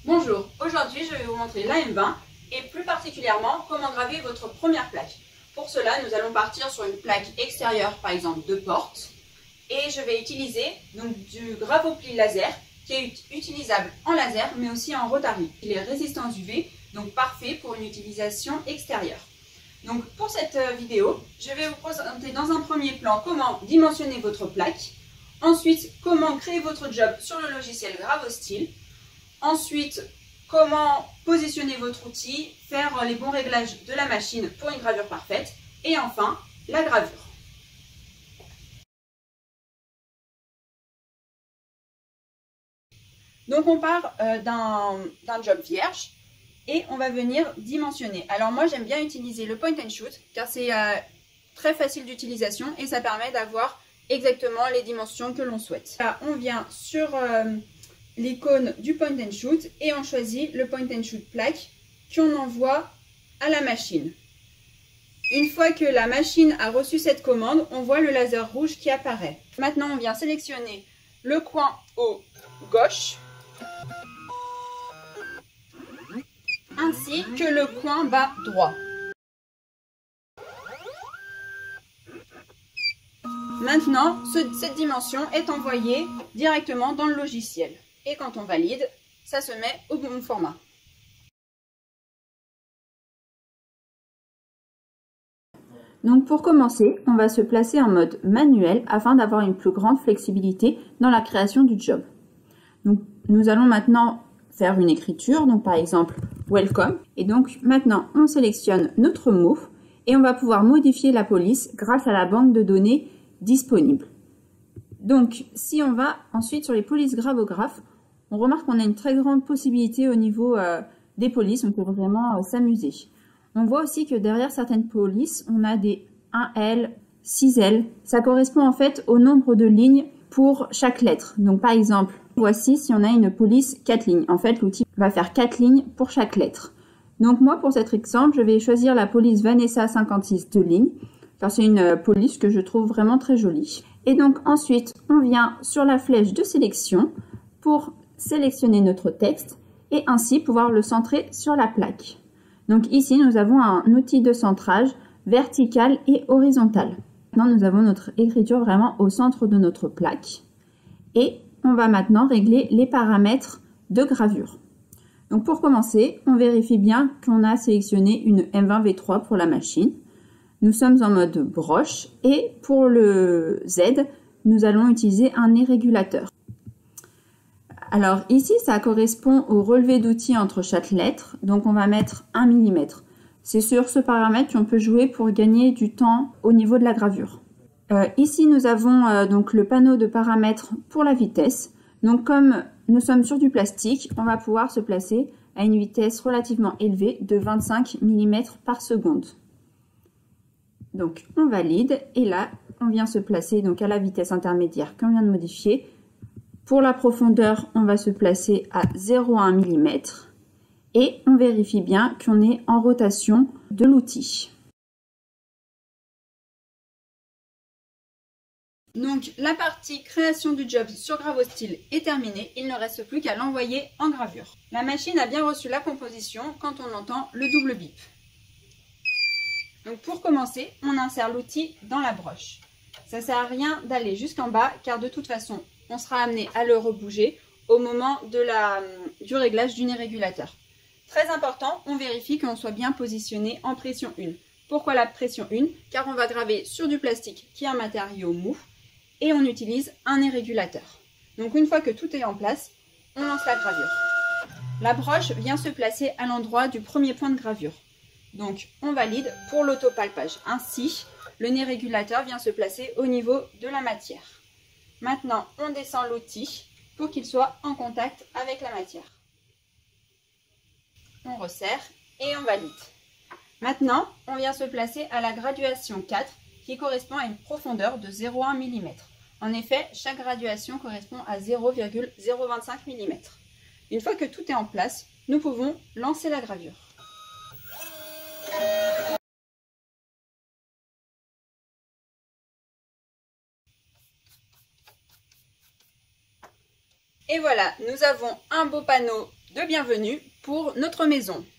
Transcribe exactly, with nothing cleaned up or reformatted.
Bonjour, aujourd'hui je vais vous montrer l'A M vingt et plus particulièrement comment graver votre première plaque. Pour cela, nous allons partir sur une plaque extérieure, par exemple de porte, et je vais utiliser donc du gravopli laser qui est utilisable en laser mais aussi en rotary. Il est résistant aux U V, donc parfait pour une utilisation extérieure. Donc pour cette vidéo, je vais vous présenter dans un premier plan comment dimensionner votre plaque, ensuite comment créer votre job sur le logiciel Gravostyle, ensuite comment positionner votre outil, faire les bons réglages de la machine pour une gravure parfaite, et enfin la gravure. Donc on part euh, d'un job vierge et on va venir dimensionner. Alors moi j'aime bien utiliser le point and shoot car c'est euh, très facile d'utilisation et ça permet d'avoir exactement les dimensions que l'on souhaite. Là, on vient sur euh, l'icône du point and shoot et on choisit le point and shoot plaque qu'on envoie à la machine. Une fois que la machine a reçu cette commande, on voit le laser rouge qui apparaît. Maintenant on vient sélectionner le coin haut gauche ainsi que le coin bas droit. Maintenant, ce, cette dimension est envoyée directement dans le logiciel. Et quand on valide, ça se met au bon format. Donc pour commencer, on va se placer en mode manuel afin d'avoir une plus grande flexibilité dans la création du job. Donc nous allons maintenant faire une écriture, donc par exemple welcome, et donc maintenant on sélectionne notre mot et on va pouvoir modifier la police grâce à la banque de données disponible. Donc si on va ensuite sur les polices gravographes, on remarque qu'on a une très grande possibilité au niveau euh, des polices, on peut vraiment euh, s'amuser. On voit aussi que derrière certaines polices, on a des un L, six L, ça correspond en fait au nombre de lignes pour chaque lettre. Donc par exemple, voici si on a une police quatre lignes. En fait, l'outil va faire quatre lignes pour chaque lettre. Donc moi, pour cet exemple, je vais choisir la police Vanessa cinquante-six deux lignes. Car c'est une police que je trouve vraiment très jolie. Et donc ensuite, on vient sur la flèche de sélection pour sélectionner notre texte et ainsi pouvoir le centrer sur la plaque. Donc ici, nous avons un outil de centrage vertical et horizontal. Maintenant, nous avons notre écriture vraiment au centre de notre plaque. Et on va maintenant régler les paramètres de gravure. Donc pour commencer, on vérifie bien qu'on a sélectionné une M vingt V trois pour la machine. Nous sommes en mode broche et pour le Z, nous allons utiliser un nez régulateur. Alors ici, ça correspond au relevé d'outils entre chaque lettre, donc on va mettre un millimètre. C'est sur ce paramètre qu'on peut jouer pour gagner du temps au niveau de la gravure. Euh, ici, nous avons euh, donc le panneau de paramètres pour la vitesse. Donc comme nous sommes sur du plastique, on va pouvoir se placer à une vitesse relativement élevée de vingt-cinq millimètres par seconde. Donc on valide et là on vient se placer donc à la vitesse intermédiaire qu'on vient de modifier. Pour la profondeur, on va se placer à zéro virgule un millimètre et on vérifie bien qu'on est en rotation de l'outil. Donc la partie création du job sur Gravostyle est terminée, il ne reste plus qu'à l'envoyer en gravure. La machine a bien reçu la composition quand on entend le double bip. Donc pour commencer, on insère l'outil dans la broche. Ça ne sert à rien d'aller jusqu'en bas car de toute façon, on sera amené à le rebouger au moment de la, du réglage du nez régulateur. Très important, on vérifie qu'on soit bien positionné en pression un. Pourquoi la pression un? Car on va graver sur du plastique qui est un matériau mou et on utilise un nez régulateur. Donc une fois que tout est en place, on lance la gravure. La broche vient se placer à l'endroit du premier point de gravure. Donc on valide pour l'autopalpage. Ainsi, le nez régulateur vient se placer au niveau de la matière. Maintenant, on descend l'outil pour qu'il soit en contact avec la matière. On resserre et on valide. Maintenant, on vient se placer à la graduation quatre qui correspond à une profondeur de zéro virgule un millimètre. En effet, chaque graduation correspond à zéro virgule zéro vingt-cinq millimètres. Une fois que tout est en place, nous pouvons lancer la gravure. Et voilà, nous avons un beau panneau de bienvenue pour notre maison.